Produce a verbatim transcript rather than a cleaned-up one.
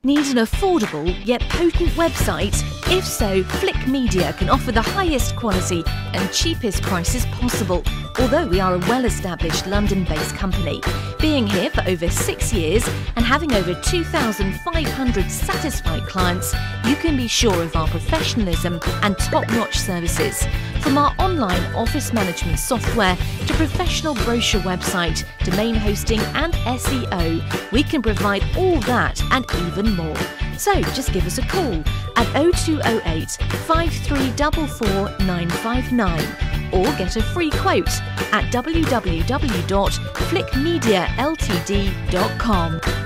Need an affordable yet potent website? If so, Flick Media can offer the highest quality and cheapest prices possible. Although we are a well-established London-based company, being here for over six years and having over two thousand five hundred satisfied clients, you can be sure of our professionalism and top-notch services. From our online office management software to professional brochure website, domain hosting and S E O, we can provide all that and even more. So just give us a call at oh two oh eight, five three four four, nine five nine or get a free quote at w w w dot flick media l t d dot com.